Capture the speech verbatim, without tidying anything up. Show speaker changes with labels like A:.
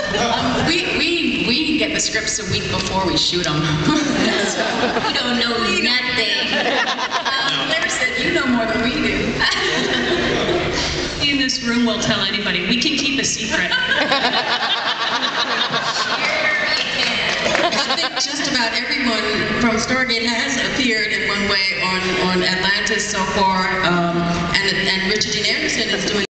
A: Um, we, we, we get the scripts a week before we shoot them. So,
B: we don't know nothing.
A: Um, Larry said, you know more than we do.
C: In this room will tell anybody. We can keep a secret.
D: I think just about everyone from Stargate has appeared in one way on, on Atlantis so far, um, and, and Richard Dean Anderson is doing